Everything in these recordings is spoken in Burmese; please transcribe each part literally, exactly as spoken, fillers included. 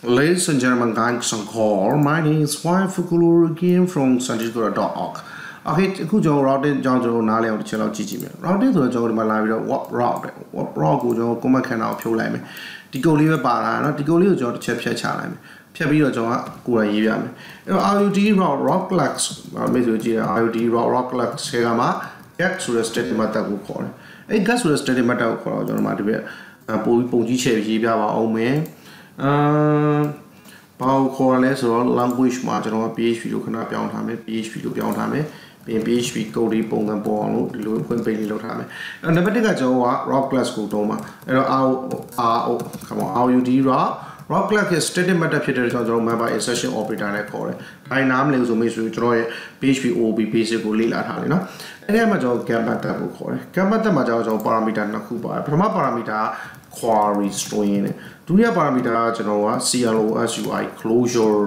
Ladies and gentlemen, guys and call. My name is Wai Fukulu again from santiago dot org. Okay,အခုကျွန်တော် routing ကြောင်းကျွန်တော်နားလည်အောင်တစ်ချက်လောက်ကြည့်ကြည့်မယ် routing ဆိုတော့ကျွန်တော်ဒီမှာလာပြီးတော့ what route what route ကိုကျွန်တော် comment ခဏအောင်ဖြုတ်လိုက်မယ်ဒီကုတ်လေးပဲပါလာเนาะဒီကုတ်လေးကိုကျွန်တော်တစ်ချက်ဖြတ်ချလိုက်မယ်ဖြတ်ပြီးတော့ကျွန်တော်ကကိုယ်တိုင်ရေးပြမယ်အဲ့တော့ R U D route route class မေးဆိုကြည့်ရ R U D route route class ဆေကမှာ get ဆိုတဲ့ statement method ကိုခေါ်တယ်အဲ့ get ဆိုတဲ့ statement method ကိုခေါ်တော့ကျွန်တော်မှာဒီပြပုံပုံကြီးချဲ့ရေးပြပါအောင်မယ်အာဘာကိုခေါ်လဲဆိုတော့ language မှာကျွန်တော် P H P လို့ခဏပြောင်းထားမယ် P H P လို့ပြောင်းထားမယ်ပြင် P H P ကိုဒီပုံစံပေါ်အောင်လို့ဒီလိုဖွင့်ပေးလေးလုပ်ထားမယ်အဲ့နံပါတ်တစ်ကကျွန်တော်က route class ကိုတုံးပါအဲ့တော့ R O come on R U D route route class ရဲ့ static method ဖြစ်တဲ့ကျွန်တော် member insertion operator နဲ့ခေါ်တယ်ဒါနားမလည်ဆိုမိတ်ဆွေကျွန်တော်ရဲ့ P H P O O B basic ကိုလေ့လာထားတယ်နော်အဲ့ဒီမှာကျွန်တော် get method ကိုခေါ်တယ် get method မှာကျွန်တော် parameter နှစ်ခုပါတယ်ပထမ parameter query string နဲ့ဒုတိယ parameter ကကျွန်တော်က closui closure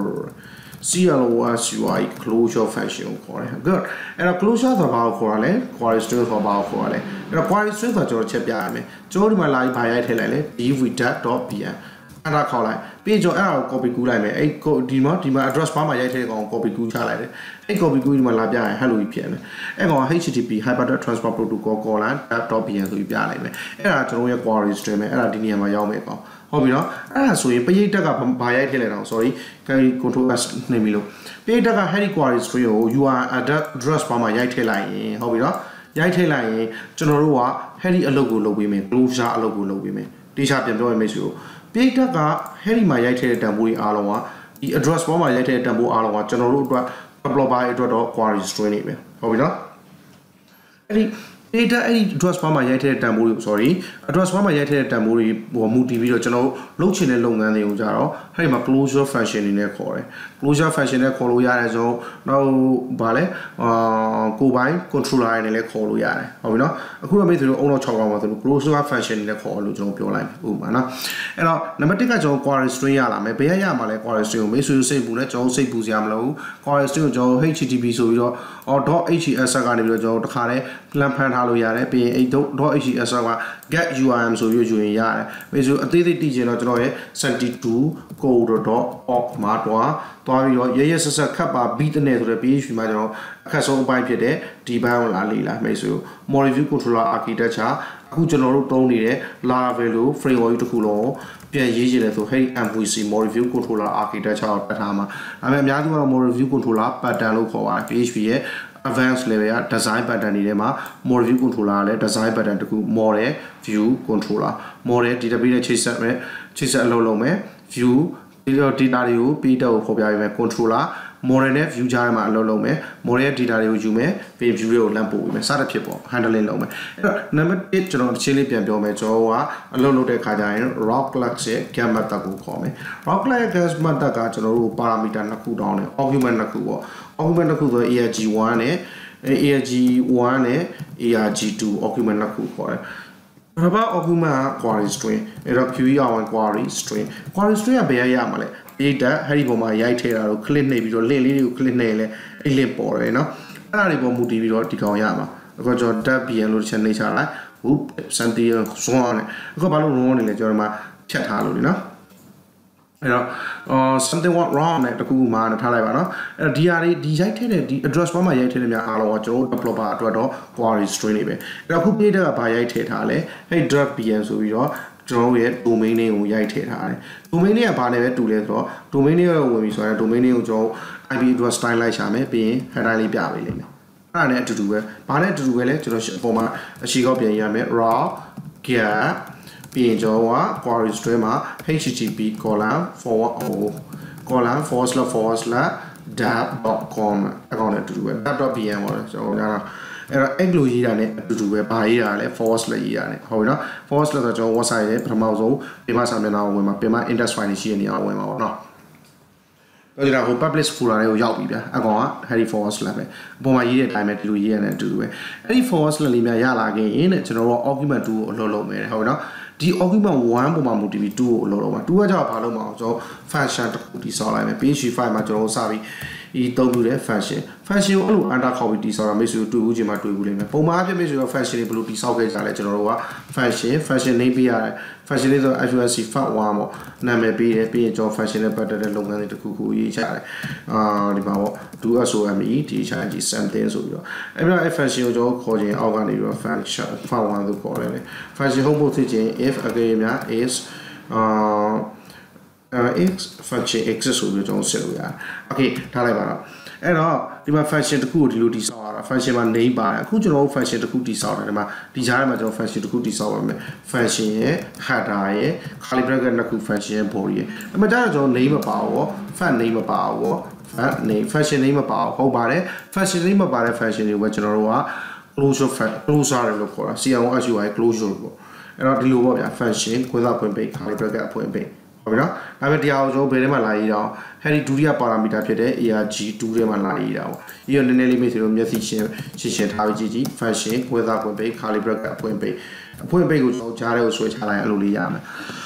closui closure function ကိုခေါ်တယ် good အဲ့တော့ closure ဆိုတာဘာကိုခေါ်ရလဲ query string ဆိုတာဘာကိုခေါ်ရလဲအဲ့တော့ query string ဆိုတာကျွန်တော်ချက်ပြရမယ်ကျွန်တော်ဒီမှာလာပြီးဘာရိုက်ထည့်လိုက်လဲ dvdat.pm အဲ့ဒါခေါ်လိုက်ပြီးကျွန်တော်အဲ့ဒါကို copy ကူးလိုက်မယ်အဲ့ဒီမှာဒီမှာ address bar မှာရိုက်ထည့်တဲ့ကောင်ကို copy ကူးချလိုက်တယ်အဲ့ copy ကူးဒီမှာလာပြရင် hello ဖြစ်မယ်အဲ့ကောင် H T T P hypertext transfer protocol colon tab.pm ဆိုပြီးပြလိုက်မယ်အဲ့ဒါကျွန်တော်ရဲ့ query string ပဲအဲ့ဒါဒီနေရာမှာရောက်မယ်ကောင်ဟုတ်ပြီနော်အဲ့ဒါဆိုရင်ပရိတ်တက်ကဘာရိုက်ထည့်လိုက်တော့ sorry control s နှိပ်ပြီလို့ပရိတ်တက်က heady query string ကို U R address bar မှာရိုက်ထည့်လိုက်ရင်ဟုတ်ပြီနော်ရိုက်ထည့်လိုက်ရင်ကျွန်တော်တို့က heady အလုပ်ကိုလုပ်ပေးမယ် closure အလုပ်ကိုလုပ်ပေးမယ်တေချာပြန်ပြောရမယ်ဆိုတော့ပရိတ်တက်က heady မှာရိုက်ထည့်တဲ့တန်ဖိုးတွေအားလုံးကဒီ address bar မှာရိုက်ထည့်တဲ့တန်ဖိုးအားလုံးကကျွန်တော်တို့အတွက် uploader အတွက်တော့ query string နေပဲဟုတ်ပြီနော်အဲ့ဒီdata အဲ့ဒီ address bar မှာရိုက်ထည့်တဲ့တန်ဖိုးတွေ sorry address bar မှာရိုက်ထည့်တဲ့တန်ဖိုးတွေဟိုမူတည်ပြီးတော့ကျွန်တော်လုပ်ချင်တဲ့လုပ်ငန်းတွေကိုကြတော့အဲ့ဒီမှာ closure function တွေနဲ့ခေါ်တယ် closure function နဲ့ခေါ်လို့ရတယ်ဆိုတော့ဗာလဲအာကိုပိုင်း controller တွေနဲ့လည်းခေါ်လို့ရတယ်ဟုတ်ပြီနော်အခုတော့မေးဆိုတော့အုံတော့၆កောင်းပါဆိုလို့ closure function တွေနဲ့ခေါ်လို့ကျွန်တော်ပြောလိုက်မယ်ဥပမာနော်အဲ့တော့နံပါတ်တစ်ကကျွန်တော် query string ရလာမယ်ဘယ်ရရမှာလဲ query string ကိုမေးဆိုစိတ်ပူနဲ့ကျွန်တော်စိတ်ပူစရာမလိုဘူး query string ကိုကျွန်တော် H T T P ဆိုပြီးတော့ .hes ကနေပြီးတော့ကျွန်တော်တခါလဲ plan ဖန်ထားလို့ရတယ်ပြီးရင် .hes က get U R M ဆိုပြီးယူရင်ရတယ်မေးဆိုအသေးသေးတည်ချင်တော့ကျွန်တော်ရဲ့ seventy-two code.org မှာတော့သွားပြီးတော့ရရဆက်ဆက်ခတ်ပါ beat နဲ့ဆိုတဲ့ P H P မှာကျွန်တော်အခက်ဆုံးအပိုင်းဖြစ်တဲ့ဒီဘန်းကိုလာလေ့လာမေးဆို model view controller architecture အခုကျွန်တော်တို့တုံးနေတဲ့ Laravel လို့ framework တစ်ခုလုံးပြန်ရေးချင်တယ်ဆို hey M V C model view controller architecture ကိုပတ်ထားမှာဒါပေမဲ့အများစုကတော့ model view controller pattern လို့ခေါ်ပါတယ် P H P ရဲ့ advanced level က design pattern တွေထဲမှာ model view controller ကလည်း design pattern တစ်ခု model view controller model database နဲ့ချိတ်ဆက်မယ်ချိတ်ဆက်အလုပ်လုပ်မယ် view data တွေကို P တက်ကိုဖော်ပြပေးမယ် controller model နဲ့ view ကြားထဲမှာအလုပ်လုပ်မယ် model ရဲ့ data တွေကိုယူမယ်ပြီး view တွေကိုလမ်းပို့ပေးမယ်စသဖြင့်ပေါ့ handling လုပ်မယ်အဲ့တော့ number one ကျွန်တော်တစ်ချင်းလေးပြန်ပြောမယ်ကျွန်တော်ကအလုပ်လုပ်တဲ့ခါကျရင် route class ရဲ့ get method ကိုခေါ်မယ် route class ရဲ့ get method ကကျွန်တော်တို့ parameter နှစ်ခုတောင်းတယ် argument နှစ်ခုပေါ့ argument နှစ်ခုဆို A R G one နဲ့ A R G one နဲ့ A R G two argument နှစ်ခုခေါ်တယ်ဘာ argument က query string အဲ့တော့ Q E R one query string query string ကဘယ်ရရမှာလဲ data ဟဲ့ဒီပုံမှာရိုက်ထည့်တာတော့ click နှိပ်ပြီးတော့ link လေးတွေကို click နှိပ်လဲအဲ့ link ပေါ်တယ်เนาะအဲ့ဒါတွေပေါ်မူတည်ပြီးတော့ဒီကောင်ရမှာအခုကျွန်တော် tab pm လို့ချက်နှိပ်ချလိုက်ဟုတ်စန်တီဇွန်နဲ့အခုဘာလို့ wrong နေလဲကျွန်တော်ဒီမှာဖြတ်ထားလို့လေเนาะအဲ့တော့ something went wrong နဲ့တခုမှထားလိုက်ပါเนาะအဲ့တော့ဒီဟာတွေဒီရိုက်ထည့်တဲ့ဒီ address bar မှာရိုက်ထည့်တဲ့များအားလုံးကကျွန်တော် developer အတွက်တော့ query string တွေပဲအဲ့တော့အခု data ကဘာရိုက်ထည့်ထားလဲအဲ့ .pm ဆိုပြီးတော့ကျွန်တော်ရဲ့ domain name ကိုရိုက်ထည့်ထားတယ် domain name ကဘာနဲ့ပဲတူလဲဆိုတော့ domain name ကိုဝင်ပြီးဆိုရင် domain name ကိုကျွန်တော် I P address style လိုက်ရှာမယ်ပြီးရင် header လေးပြပေးလိမ့်မယ်အဲ့ဒါနဲ့အတူတူပဲဘာနဲ့အတူတူပဲလဲကျွန်တော်အပေါ်မှာအရှိကောက်ပြန်ရမယ် raw get ပြီးရင်ကျွန်တော်က query string မှာ H T T P colon forward colon forward slash forward slash dab.com အကောင့်နဲ့အတူတူပဲ dab.pm ပေါ့ကျွန်တော်ညာအဲ့တော့ egg လို့ရေးတာနဲ့အတူတူပဲဘာရေးတာလဲ forward slash ရေးတာနဲ့ဟုတ်ပြီနော် forward slash ဆိုတော့ကျွန်တော် website ရဲ့ပထမဆုံးပင်မစာမျက်နှာကိုဝင်မှာပင်မ index file တွေရှိတဲ့နေရာကိုဝင်မှာပေါ့နော်တော့ဒီတော့ဟို publish folder တွေကိုရောက်ပြီဗျာအကောင်က heady forward slash ပဲအပေါ်မှာရေးတဲ့အတိုင်းပဲဒီလိုရေးရတဲ့အတူတူပဲအဲ့ဒီ forward slash လေးများရလာခဲ့ရင်တဲ့ကျွန်တော်တို့ argument two ကိုအလုပ်လုပ်မယ်ဟုတ်ပြီနော်ဒီ argument one ပုံမှာမူတည်ပြီးtwoကိုအလုပ်လုပ်မှာtwoကကြောက်ဘာလုပ်မှာအောင်ကျွန်တော် function တစ်ခုတည်ဆောက်လိုက်မယ် P H P five မှာကျွန်တော်စပြီး 이 떠부래 fashion fashion 얼로 안다 커비 디사라 메시오 뚜고 지마 뚜고 레메 봄마 앞에 메시오 fashion 블루 디사오게 잘해 저러와 fashion fashion 네임 비야 fashion 에서 에프유에스씨 fat one 뭐 나메 비에 비에 저 fashion에 받는 농간이တခုခု ရေးချတယ်အာဒီမှာပေါ့ do some ဒီချာကြီး something ဆိုပြီးတော့အဲ့တော့ fashion ကိုကျွန်တော်ခေါ်ခြင်းအောက်ကနေပြီးတော့ fashion fat one လို့ခေါ်တယ် fashion ဟုတ်ဖို့ဖြစ်ခြင်း if အကယ်များ is အာ x function x ဆိုပြီးတော့ကျွန်တော်ဆက်လို့ရတယ် okay ထားလိုက်ပါတော့အဲ့တော့ဒီမှာ function တစ်ခုကိုဒီလိုတည်ဆောက်ရတာ function မှာ name ပါတယ်အခုကျွန်တော်တို့ function တစ်ခုတည်ဆောက်တယ်ဒီမှာဒီကြားထဲမှာကျွန်တော် function တစ်ခုတည်ဆောက်ပါမယ် function ရဲ့ header ရဲ့ curly bracket နှစ်ခု function ရဲ့ body ရဲ့အဲ့မှာကျတော့ကျွန်တော် name မပါဘူး fat name မပါဘူး fat name function name မပါဘူးဟုတ်ပါတယ် function name မပါတဲ့ function တွေကိုကျွန်တော်တို့က closure closure လို့ခေါ်တာ C L O S U R closure ပေါ့အဲ့တော့ဒီလိုပေါ့ဗျာ function ခွဲသာဖွင့်ပိတ် curly bracket အဖွင့်ပိတ်ဟုတ်ပြီနော်ဒါပေမဲ့တရားကိုကျွန်တော်ဘယ်ထဲမှာလာရေးတော့အဲ့ဒီဒုတိယပါရာမီတာဖြစ်တဲ့ A R G two ထဲမှာလာရေးတာပေါ့ဒီတော့နည်းနည်းလေးမိတ်ဆွေတို့မျက်စိရှင်းရှင်းရှင်းထားပြီးကြည့်ကြည့် function ခွဲသာဖွင့်ပိတ် curly bracket အဖွင့်ပိတ်အဖွင့်ပိတ်ကိုကျွန်တော်ကြားထဲကိုဆွဲချလိုက်အဲ့လိုလေးရမယ်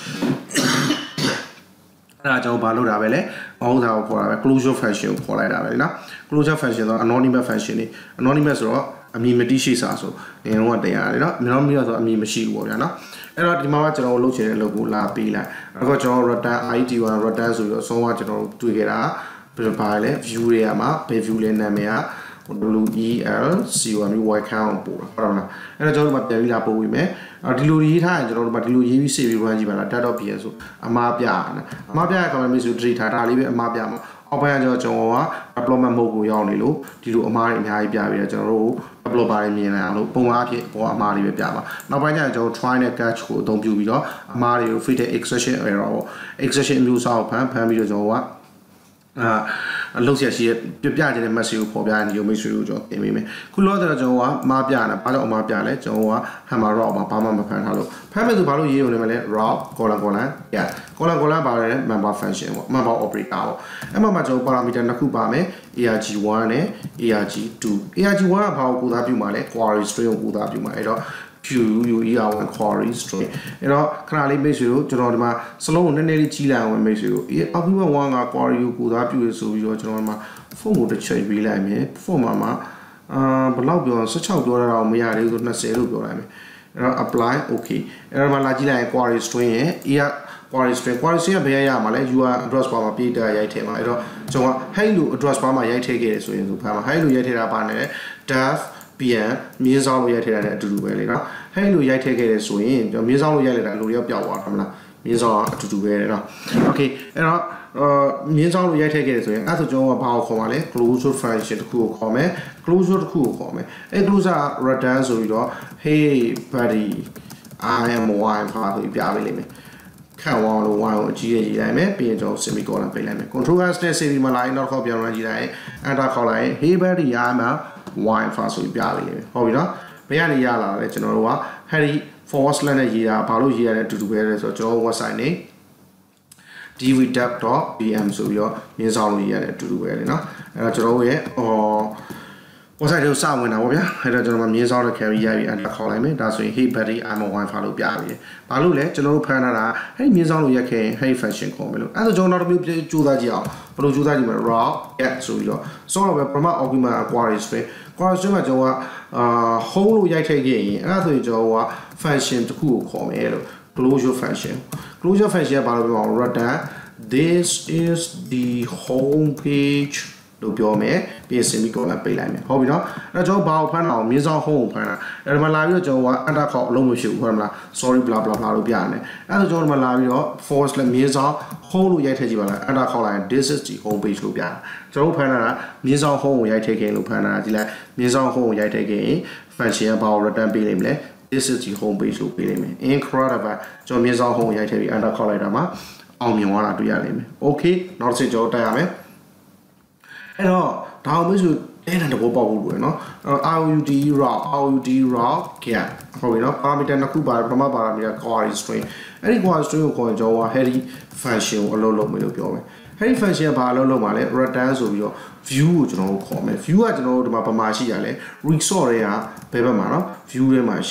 အဲ့ဒါကျွန်တော်ဘာလုပ်တာပဲလဲမဟုတ်တာကိုခေါ်တာပဲ closure function ကိုခေါ်လိုက်တာပဲနော် closure function ဆိုတော့ anonymous function နေ anonymous ဆိုတော့အမည်မတိရှိစာဆိုငယ်တော့တရားရတယ်နော်မင်းတို့မျိုးဆိုအမည်မရှိဘူးပေါ့ဗျာနော်အဲ့တော့ဒီမှာကကျွန်တော်လုပ်ချင်တဲ့လုပ်ကိုလာပေးလိုက်အဲ့တော့ကျွန်တော် return I D one return ဆိုပြီးတော့အဆုံးကကျွန်တော်တွေ့ခဲ့တာဘယ်လိုပါလဲ view တွေကမှာဘယ် view လဲနာမည်က W E L C O M Y count ပို့တာဟုတ်လားအဲ့တော့ကျွန်တော်တို့ပြန်ပြီးလာပို့ပြီးမယ်အဲ့ဒီလိုရေးထားရင်ကျွန်တော်တို့ဒီလိုရေးပြီး save ပြီး run ကြည့်ပါလား data.pl ဆိုအမှားပြအမှားပြရကောင်မျိုးဆို delete ထားတာလေးပဲအမှားပြမှာအောက်ပိုင်းကကျွန်တော်ကျွန်တော်က uploadment mode ကိုရောက်နေလို့ဒီလိုအမှားတွေအများကြီးပြပြီးတော့ကျွန်တော်တို့ upload ပါတယ်မြင်နိုင်အောင်လို့ပုံအားဖြင့်ဘောအမှားတွေပဲပြပါနောက်ပိုင်းကျရင်ကျွန်တော် try နဲ့ catch ကိုအသုံးပြုပြီးတော့အမှားတွေကို fit တဲ့ exception error ပေါ့ exception အမျိုးအစားကိုဖမ်းဖမ်းပြီးတော့ကျွန်တော်ကအာအလုပ်ဆက်ရှိပြပြခြင်းတဲ့ message ကိုပေါ်ပြရင်ဒီလိုမိတ်ဆွေတို့ကျွန်တော်သင်ပေးမယ်ခုလောဆယ်တော့ကျွန်တော်ကမှားပြနေတာဘာကြောင့်အမှားပြလဲကျွန်တော်က hammer rock မှာဘာမှမဖမ်းထားလို့ဖမ်းမဲ့သူဘာလို့ရေးရုံနဲ့မလဲ rock colon colon yeah colon colon ပါတဲ့ member function ပေါ့ member operator ပေါ့အဲ့မှာမှာကျွန်တော် parameter နှစ်ခုပါမယ် A R G one နဲ့ A R G two A R G one ကဘာကိုကိုသားပြုမှာလဲ query string ကိုကိုသားပြုမှာအဲ့တော့Q U E R one query string အဲ့တော့ခဏလေးမိတ်ဆွေတို့ကျွန်တော်ဒီမှာစလုံးကိုနည်းနည်းလေးကြီးလိုက်အောင်မိတ်ဆွေတို့အေး argument one က query ကိုကိုသားပြုရဆိုပြီးတော့ကျွန်တော်ဒီမှာ form ကိုတစ်ချိန်ပေးလိုက်မယ် form မှာမှာအာဘယ်လောက်ပြောsixteenပြောရအောင်မရသေးဘူးtwentyလို့ပြောလိုက်မယ်အဲ့တော့ apply okay အဲ့တော့မှလာကြည့်လိုက်ရင် query string ရဲ့ A query string query string ကဘယ်ရရမှာလဲ U R address bar မှာပြည်တာရိုက်ထည့်မှာအဲ့တော့ကျွန်တော်က hey လို့ address bar မှာရိုက်ထည့်ခဲ့တယ်ဆိုရင်ဆိုဖမ်းမှာ hey လို့ရိုက်ထည့်တာပါနဲ့ def ပြန်မြင်းဆောင်လို့ရိုက်ထည့်တာနဲ့အတူတူပဲလေနော်ဟဲ့လို့ရိုက်ထည့်ခဲ့တယ်ဆိုရင်မြင်းဆောင်လို့ရိုက်လိုက်တာလူတွေပျောက်သွားတယ်မလားမြင်းဆောင်ကအတူတူပဲလေနော်โอเคအဲ့တော့အာမြင်းဆောင်လို့ရိုက်ထည့်ခဲ့တယ်ဆိုရင်အဲ့ဆိုကျွန်တော်ကဘာကိုခေါ်မှာလဲ closure function တစ်ခုကိုခေါ်မယ် closure တစ်ခုကိုခေါ်မယ်အဲ့ closure return ဆိုပြီးတော့ hey buddy I am one ဖာဆိုပြီးပြပေးလိမ့်မယ်ခံဝအောင်လို့ one ကိုအကြီးကြီးရေးလိုက်မယ်ပြီးရင်ကျွန်တော် semicolon ပေးလိုက်မယ် control s နဲ့ save ပြီးမှလာရင်နောက်တစ်ခေါက်ပြန်ရကြည့်လိုက် enter ခေါက်လိုက် hey buddy I am one ဖာဆိုပြီးပြပေးလိမ့်မယ်ဟုတ်ပြီနော်ဘယ်ကနေရလာလဲကျွန်တော်တို့က Harry forward slash နဲ့ရေးတာဘာလို့ရေးရလဲအတူတူပဲလဲဆိုတော့ကျွန်တော် website နေ d v dep dot b m ဆိုပြီးတော့ရင်းဆောင်လို့ရေးရတယ်အတူတူပဲလေနော်အဲ့တော့ကျွန်တော်တို့ရဲ့ဟော website ကိုစဝင်တာပေါ့ဗျာအဲ့တော့ကျွန်တော်မှမြင်းဆောင်တဲ့ carry ရပြီး enter ခေါ်လိုက်မယ်ဒါဆိုရင် hey buddy I'm a wifi လို့ပြပြီးဘာလို့လဲကျွန်တော်တို့ဖမ်းထားတာအဲ့ဒီမြင်းဆောင်လို့ရက်ခဲ့ရင် hey function ခေါ်မယ်လို့အဲ့ဒါကျွန်တော်နောက်တစ်မျိုးကြိုးစားကြည့်အောင်ဘယ်လိုကြိုးစားကြည့်မလဲ raw get ဆိုပြီးတော့စောတော့ပဲ prompt argument query string query string မှာကျွန်တော်ကအာ home လို့ရိုက်ထည့်ခဲ့ရင်အဲ့ဒါဆိုရင်ကျွန်တော်က function တစ်ခုကိုခေါ်မယ်လို့ closure function closure function ကဘာလို့ပြောအောင် return this is the home page လို့ပြောမယ်ပြီးရင် semicolon ပေးလိုက်မယ်ဟုတ်ပြီနော်အဲ့တော့ကျွန်တော်ဘာကိုဖမ်းတာအောင်မြင်းဆောင် home ကိုဖမ်းတာအဲ့ဒါမှလာပြီးတော့ကျွန်တော်က enter ခေါက်အလုံးမရှိဘူးဟုတ်မလား sorry blah blah blah လို့ပြရတယ်အဲ့ဒါကျွန်တော်ဒီမှာလာပြီးတော့ forward slash မြင်းဆောင် home လို့ရိုက်ထည့်ကြည့်ပါလား enter ခေါက်လိုက်ရင် this is the home page လို့ပြတာကျွန်တော်ဖမ်းတာကမြင်းဆောင် home ကိုရိုက်ထည့်ခင်လို့ဖမ်းတာဒီလိုက်မြင်းဆောင် home ကိုရိုက်ထည့်ခင် function ကဘာကို return ပေးလိမ့်မလဲ this is the home page လို့ပေးလိမ့်မယ် incredible ကျွန်တော်မြင်းဆောင် home ကိုရိုက်ထည့်ပြီး enter ခေါက်လိုက်တာမှာအောင်မြင်သွားတာတွေ့ရလိမ့်မယ် okay နောက်တစ်ချက်ကျွန်တော်တက်ရမယ်အဲ့တော့ဒါအောင်မျိုးဆိုအဲ့ဒါတော့ပေါ့ဘူးလို့နော် R O U D raw R O U D raw get ဟုတ်ပြီနော် parameter နှစ်ခုပါတယ်ပထမ parameter query string အဲ့ဒီ query string ကိုခေါ်ရင်ကျွန်တော်က heady function ကိုအလုပ်လုပ်မယ်လို့ပြောမယ် heady function ကဘာအလုပ်လုပ်မှာလဲ return ဆိုပြီးတော့ view ကိုကျွန်တော်တို့ခေါ်မယ် view ကကျွန်တော်တို့ဒီမှာပမာရှိရလဲ resource တွေကဘယ်ဘက်မှာနော် view ထဲမှာရှိတယ်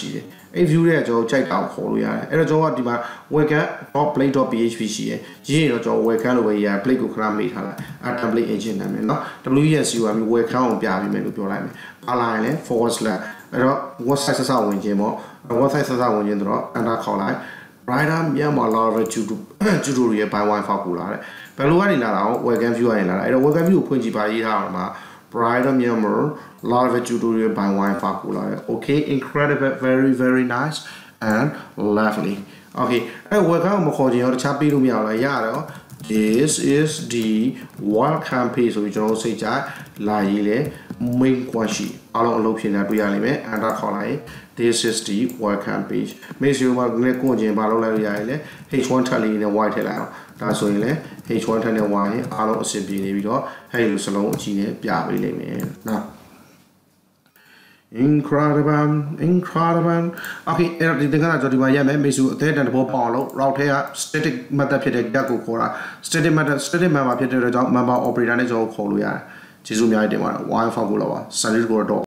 အဲ့ view ရဲ့ကျွန်တော်ကြိုက်တာကိုခေါ်လို့ရတယ်အဲ့တော့ကျွန်တော်ကဒီမှာ welcome.plate.php ရှိရယ်ရေးရင်တော့ကျွန်တော် welcome လို့ပဲရေးရ plate ကိုခဏမေ့ထားလိုက်အဲ template engine နာမည်เนาะ W S U က welcome ကိုပြပေးမယ်လို့ပြောလိုက်မယ်အားလာရင်လည်း forward slash အဲ့တော့ website ဆက်စဝင်ခြင်းပေါ့ website ဆက်စဝင်ခြင်းတော့ enter ခေါ်လိုက် Rider မြန်မာ Laravel tutorial by Wi-Fi ကိုလာတယ်ဘယ်လိုကနေလာတာအောင် welcome view ကနေလာတာအဲ့တော့ welcome view ကိုဖွင့်ကြည့်ပါရေးထားအောင်မှာ Rider မြန်မာ Laravel tutorial by Wi-Fi ကိုလာတယ် okay incredible very very nice and lovely okay အဲ့ welcome ကိုမခေါ်ခြင်းရောတခြားပေးလို့မရဘူးလားရတယ်ရော this is the welcome page ဆိုပြီးကျွန်တော်စိတ်ကြလာရေးလေ main ကွန်ရှိအားလုံးအလုပ်ဖြစ်နေတာတွေ့ရလိမ့်မယ် enter ခေါ်လိုက် this is the welcome page မေ့စီမှာလည်းကိုကျင်ပါလို့လိုက်လို့ရရင်လေ H one ထပ်လေးနဲ့ white ထည့်လိုက်အောင်ဒါဆိုရင်လေ H one ထပ်နဲ့ white ရင်အားလုံးအဆင်ပြေနေပြီးတော့အဲ့ဒီစလုံးအကြီးနဲ့ပြပေးလိမ့်မယ်နော် incredible incredible okay အဲ့တော့ဒီတင်ကနာကျွန်တော်ဒီမှာရမယ်မေစုအသေးတန်တဘောပေါအောင်လို့ route ထဲက static method ဖြစ်တဲ့ get ကိုခေါ်တာ static method static member ဖြစ်တဲ့အတွက်ကြောင့် member operator နဲ့ကျွန်တော်ခေါ်လို့ရတယ်ကျေးဇူးအများကြီးတင်ပါတယ် Wi-Fi ကိုလာပါ sanjit gora dot